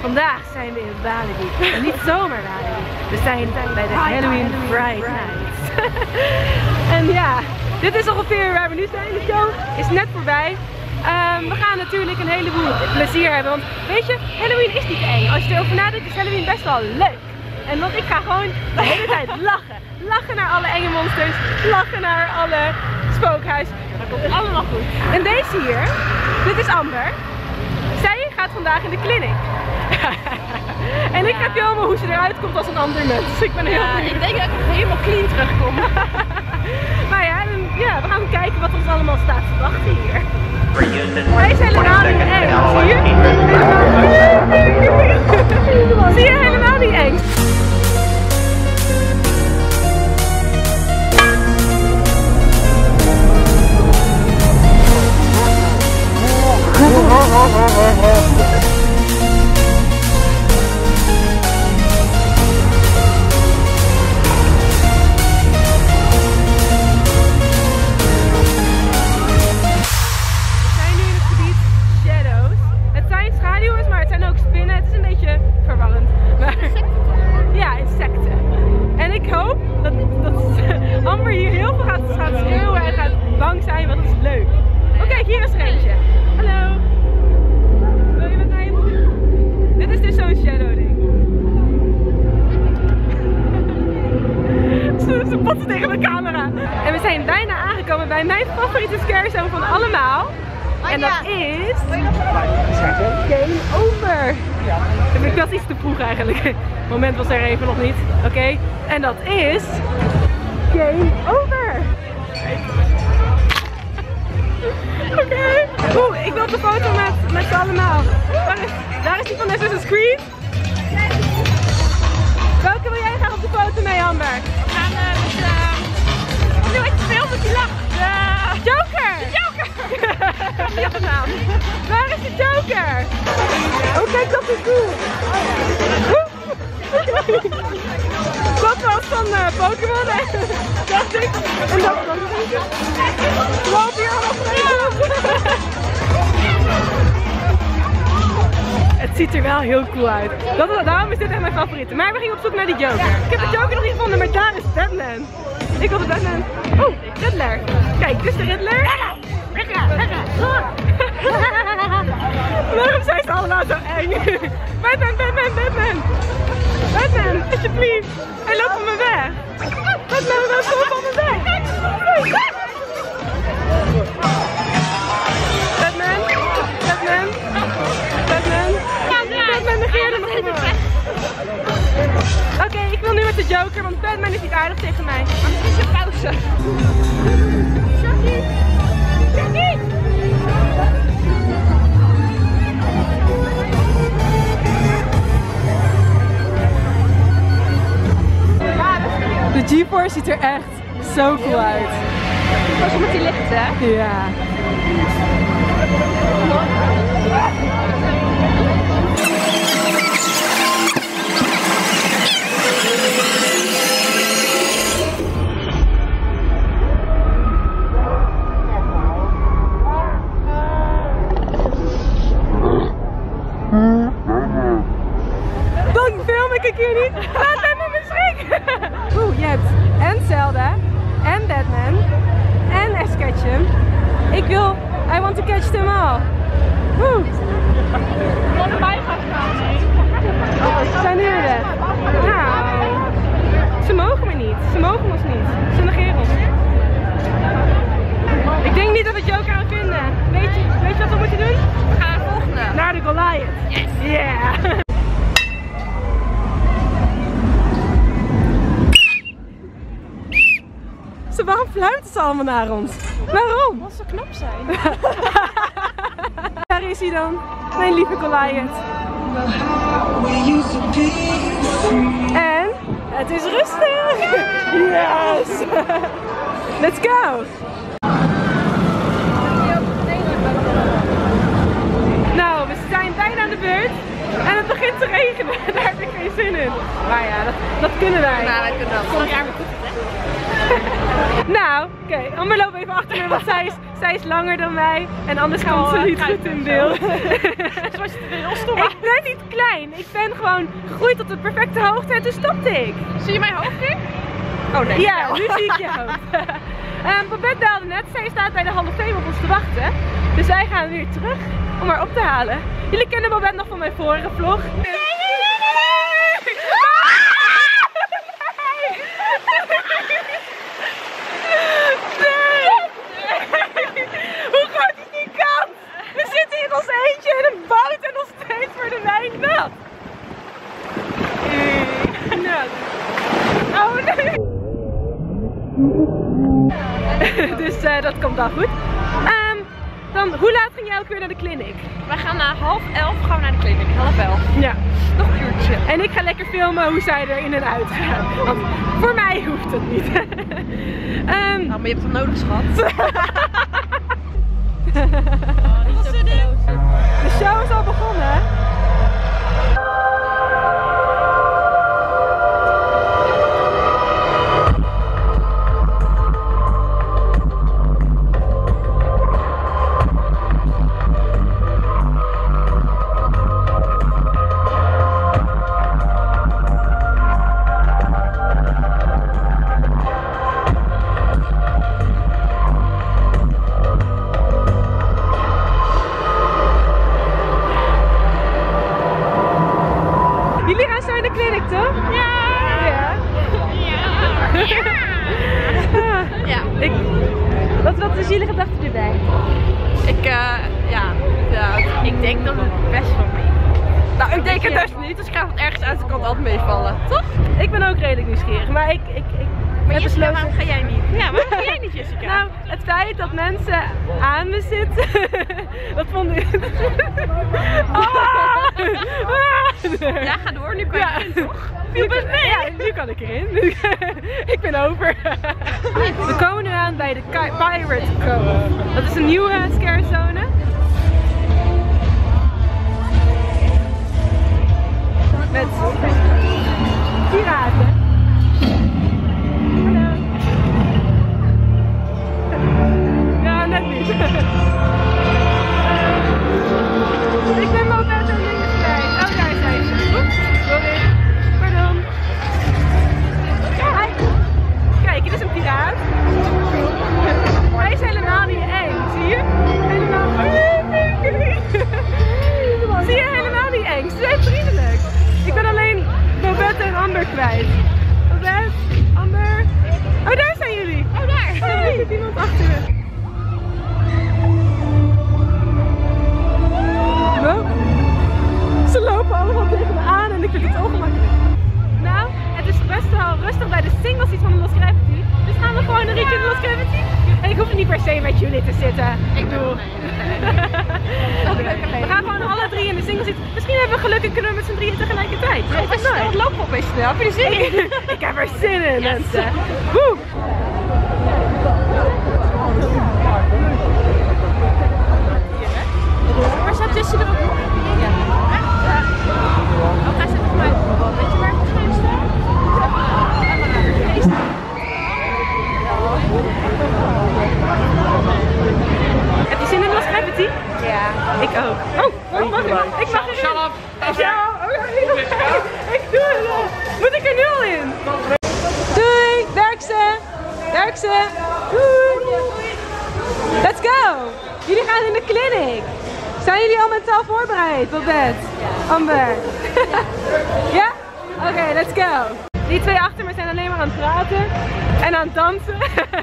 Vandaag zijn we in Walibi. En niet zomaar Walibi. We zijn bij de Halloween Fright Nights. En ja, dit is ongeveer waar we nu zijn. De show is net voorbij. We gaan natuurlijk een heleboel plezier hebben. Want weet je, Halloween is niet eng. Als je erover nadenkt is Halloween best wel leuk. En want ik ga gewoon de hele tijd lachen. Lachen naar alle enge monsters. Lachen naar alle spookhuizen. Dat komt allemaal goed. En deze hier, dit is Amber. Zij gaat vandaag in de clinic. En ik ga filmen hoe ze eruit komt als een ander mens. Dus ik ben heel benieuwd. Ik denk dat ik helemaal clean terugkom. Maar ja, we gaan kijken wat ons allemaal staat te wachten hier. Wij zijn helemaal niet eng. Zie je helemaal niet eng? Amber hier heel veel gaat schreeuwen en gaat bang zijn, want dat is leuk. Oh kijk, hier is er eentje. Hallo. Wil je met mij doen? Dit is dus zo'n shadow ding. Ze botsen tegen de camera. En we zijn bijna aangekomen bij mijn favoriete scarezone van allemaal. En dat is... Game Over. Ik was iets te vroeg eigenlijk. Het moment was er even nog niet. Oké. En dat is... Game Over! Oké. Oeh, ik wil op de foto met z'n allemaal. Daar is die van Assassin's Creed. Welke wil jij graag op de foto mee, Amber? We gaan nu uit de film met die lach. Joker! De Joker! Die had een naam. Waar is de Joker? Oh kijk, dat is cool. Dat was van Pokémon, dacht ik. En dat was loop hier allemaal. Het ziet er wel heel cool uit. Daarom is dit echt mijn favoriete. Maar we gingen op zoek naar die Joker. Ik heb de Joker nog niet gevonden, maar daar is Batman. Ik wil de Batman. Oh, Riddler. Kijk, dit is de Riddler. Waarom zijn ze allemaal zo eng? Batman, Batman, Batman. Batman, alsjeblieft. Hij loopt van me weg. Batman, loopt van me weg. Batman, Batman, Batman. Batman negeerde me gewoon. Oké, ik wil nu met de Joker, want Batman is niet aardig tegen mij. Maar misschien is een pauze. Shaggy! Shaggy! De GeForce ziet er echt zo cool uit. Pas met die licht, hè? Ja. Dan film ik hier niet. Laat mij me schrikken. Oeh, je hebt en Zelda, en Batman, en Ash Ketchum. Ik wil, I want to catch them all. Oeh. Ze zijn hier net. Nou, ze mogen me niet. Ze mogen ons niet. Ze negeren ons. Ik denk niet dat we Joker gaan vinden. Weet je wat we moeten doen? We gaan naar de volgende. Naar de Goliath. Yes. Yeah. Waarom fluiten ze allemaal naar ons? Waarom? Wat zou knap zijn. Daar is hij dan, mijn lieve Goliath. En het is rustig. Yes. Let's go. Nou, we zijn bijna aan de beurt. En het begint te regenen. Daar heb ik geen zin in. Maar ja, dat kunnen wij. Nou, wij kunnen dat. Vorig jaar hebben we goed gezegd. Nou, oké. Amber loopt even achter me, want zij is langer dan mij. En anders komt ze niet goed in beeld. Zoals je het heel stom. Ik ben niet klein. Ik ben gewoon gegroeid tot de perfecte hoogte en toen stopte ik. Zie je mijn hoofd nu? Oh nee. Ja, nu zie ik je hoofd. Babette belde net. Zij staat bij de Hall of Fame op ons te wachten. Dus wij gaan weer terug om haar op te halen. Jullie kennen Babette nog van mijn vorige vlog. Hoe groot is die kans? We zitten in ons eentje in een boot en nog steeds voor de wijn nat. Oh nee. Dus dat komt wel goed. Dan, hoe laat ging jij ook weer naar de clinic? Wij gaan na 10:30 gaan we naar de clinic. 10:30. Ja. Nog een uurtje. En ik ga lekker filmen hoe zij er in en uit gaan. Want voor mij hoeft het niet. Nou, maar je hebt het nodig, schat. De show is al begonnen. Jullie gaan zo in de clinic, toch? Ja. Ja. Ja. Wat is jullie gedachten erbij? Ik denk dat het best wel mee. Nou, ik denk het best niet, dus ik ga het ergens uit de kant altijd meevallen, toch? Ik ben ook redelijk nieuwsgierig, maar ik Maar heb Jessica, besloten... waarom ga jij niet? Ja, waarom ga jij niet, Jessica? Nou, het feit dat mensen aan me zitten, dat vond ik... Ja, ga door, nu kan je erin, toch? Ja, nu kan ik erin. Ik ben over. We komen nu aan bij de Pirate Cove. Dat is een nieuwe scare zone. Met piraten. Hallo. Ja, net niet. Ik ben wel best een ding kwijt. Oh, daar zijn ze. Oeps, sorry. Pardon. Hi. Kijk, dit is een piraat. Hij is helemaal niet eng, zie je? Helemaal zie je, helemaal niet eng. Ze zijn vriendelijk. Ik ben alleen Babette en Amber kwijt. Babette, Amber. Oh, daar zijn jullie. Oh, daar. Oh, er zit iemand achter me. Wow. Ze lopen allemaal tegen me aan en ik vind het ongemakkelijk. Nou, het is best wel rustig bij de single seats van de Lost Gravity. Dus gaan we gewoon een ritje in de Lost Gravity. En ik hoef niet per se met jullie te zitten. Ik bedoel. We gaan gewoon alle drie in de single seat. Misschien hebben we geluk en kunnen we met z'n drieën tegelijkertijd. Ja, het loopt opeens snel. Heb je er zin in? Ik heb er zin in, mensen. Woe! Waar staat Jessie erop? Ja. Oh, hij zit nog maar. Weet je waar het geschreven staat? Heb je zin in Lost Gravity? Ja. Ik ook. Oh, mag ik? Ik mag erin. Shut up. Ja, ik doe het. Moet ik er nu al in? Doei, werk ze. Werk ze. Doei. Let's go. Jullie gaan in de clinic. Zijn jullie al mentaal voorbereid, Babette? Amber? Ja? Oké, let's go. Die twee achter me zijn alleen maar aan het praten en aan het dansen.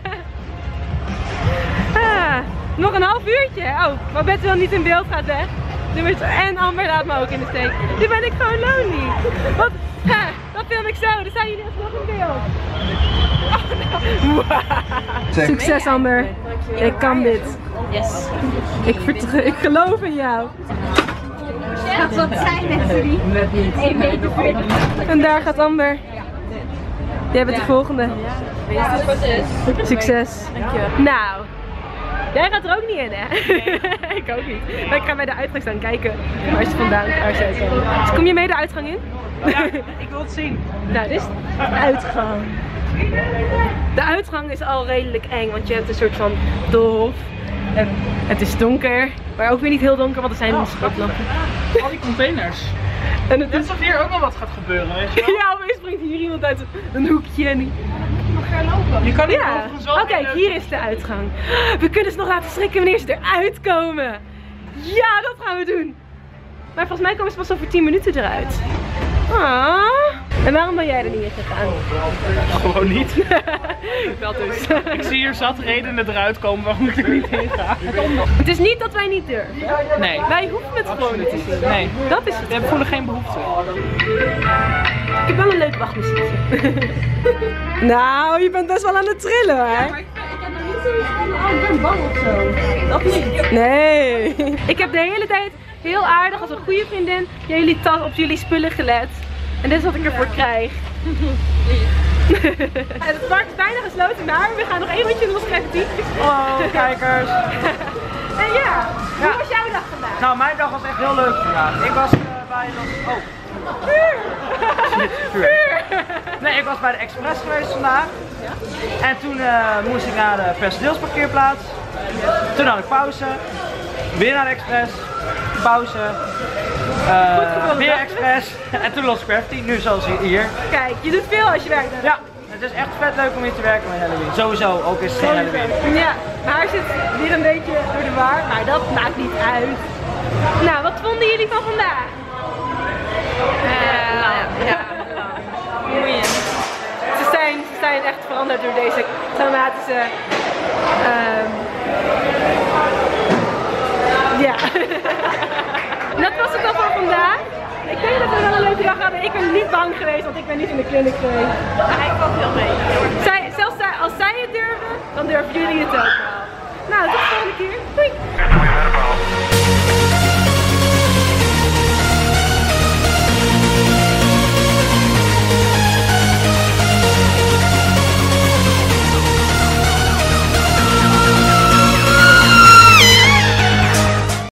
Nog een half uurtje. Oh, Babette wil niet in beeld gaan, hè? En Amber laat me ook in de steek. Nu ben ik gewoon lonely. Wat? Dat film ik zo, dan zijn jullie alsnog in beeld. Oh, succes, Amber. Ik kan dit. Yes. Ik geloof in jou. Wat zijn mensen die? 1,40 meter. En daar gaat Amber. Jij bent de volgende. Succes. Dankjewel. Nou. Jij gaat er ook niet in, hè? Nee. Ik ook niet. Maar ik ga bij de uitgang staan kijken waar ze vandaan komen. Dus kom je mee de uitgang in? Ja, ik wil het zien. Nou, dit is de uitgang. De uitgang is al redelijk eng, want je hebt een soort van doolhof. En het is donker, maar ook weer niet heel donker, want er zijn schotlampen. Al die containers. En het is... Alsof hier ook wel wat gaat gebeuren, weet je wel? Ja, opeens springt hier iemand uit een hoekje en die... Je kan hier Ja, overigens wel... kijk, hier is de uitgang. We kunnen ze nog laten schrikken wanneer ze eruit komen. Ja, dat gaan we doen. Maar volgens mij komen ze pas over 10 minuten eruit. Ah. En waarom ben jij er niet in gegaan? Gewoon niet. Dat dus. Ik zie hier zat redenen eruit komen waarom ik er niet in ga. Het is niet dat wij niet durven. Nee. Wij hoeven het gewoon niet te zien. Nee. Dat is het. We voelen geen behoefte. Ik heb wel een leuk wachtmuziekje. Nou, je bent best wel aan het trillen, hè? Ik heb nog niet zoiets van, oh, ik ben bang of zo. Dat niet. Nee. Ik heb de hele tijd heel aardig als een goede vriendin jullie tas op jullie spullen gelet. En dit is wat ik ervoor krijg. En het park is bijna gesloten, maar we gaan nog één rondje los creatief. Oh, kijkers. En ja, hoe was jouw dag vandaag? Nou, mijn dag was echt heel leuk vandaag. Ik was bij de... Oh. Vuur! Nee, ik was bij de Express geweest vandaag. En toen moest ik naar de personeelsparkeerplaats. Toen had ik pauze. Weer naar de Express. Pauze. Weer Express. En toen Lost Crafty. Nu zoals hier. Kijk, je doet veel als je werkt. Hè? Ja, het is echt vet leuk om hier te werken met Halloween. Sowieso, ook is het geen Halloween. Ja, mijn haar zit weer een beetje door de war, maar dat maakt niet uit. Nou, wat vonden jullie van vandaag? Ja. Ze zijn echt veranderd door deze traumatische... Ja. Dat was het al voor vandaag. Ik denk dat we wel een leuke dag hadden. Ik ben niet bang geweest, want ik ben niet in de clinic geweest. Hij valt heel mee. Zelfs als zij het durven, dan durven jullie het ook wel. Nou, tot de volgende keer. Doei!